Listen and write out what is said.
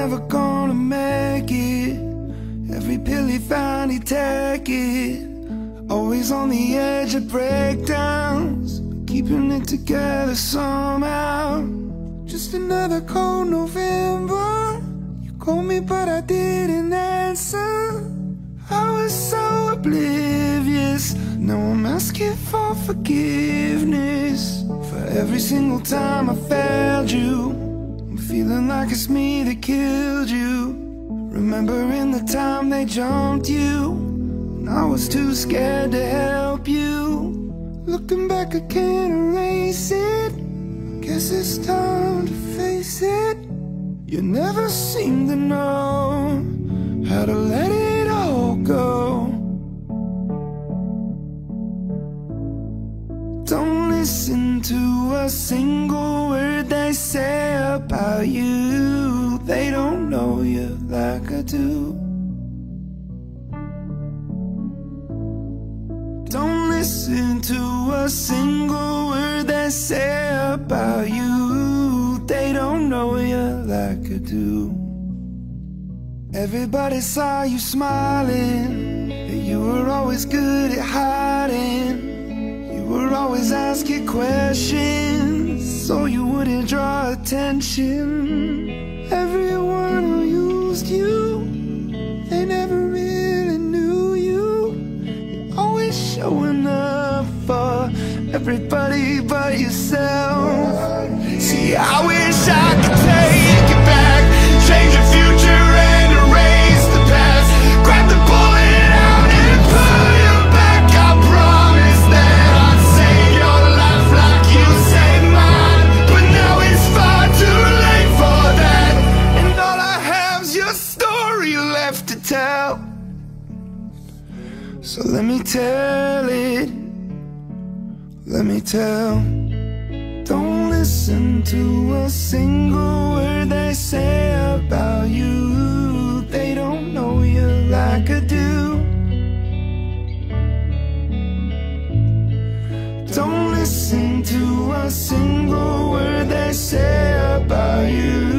never gonna make it. Every pill he found, he'd take it. Always on the edge of breakdowns, keeping it together somehow. Just another cold November. You called me but I didn't answer. I was so oblivious. Now I'm asking for forgiveness for every single time I failed you. I'm feeling like it's me that killed you. Remembering the time they jumped you, and I was too scared to help you. Looking back I can't erase it. Guess it's time to face it. You never seem to know how to let it all go. Don't listen to a single word they say about you. They don't know you like I do. Don't listen to a single word they say about you. They don't know you like I do. Everybody saw you smiling, and you were always good at hiding. You were always asking questions so you wouldn't draw attention. Everyone who used you, they never really knew you. You're always showing up for everybody but yourself. See, I wish I could take it back, change the future and erase the past. Grab the bullet out and put it back. I promise that I'd save your life like you saved mine. But now it's far too late for that, and all I have's your story left to tell. So let me tell it, let me tell. Don't listen to a single word they say about you. They don't know you like I do. Don't listen to a single word they say about you.